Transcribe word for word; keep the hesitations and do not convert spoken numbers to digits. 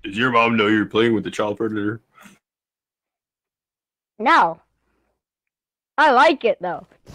Does your mom know you're playing with the child predator? No. I like it though.